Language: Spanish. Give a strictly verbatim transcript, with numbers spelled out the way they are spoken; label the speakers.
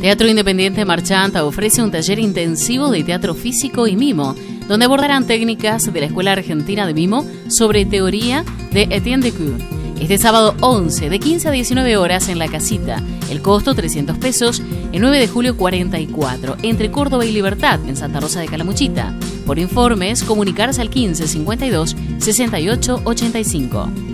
Speaker 1: Teatro Independiente Marchanta ofrece un taller intensivo de teatro físico y mimo, donde abordarán técnicas de la Escuela Argentina de Mimo sobre teoría de Etienne Decour. Este sábado once, de quince a diecinueve horas en La Casita. El costo trescientos pesos, el nueve de julio cuarenta y cuatro, entre Córdoba y Libertad, en Santa Rosa de Calamuchita. Por informes, comunicarse al quince cincuenta y dos sesenta y ocho ochenta y cinco.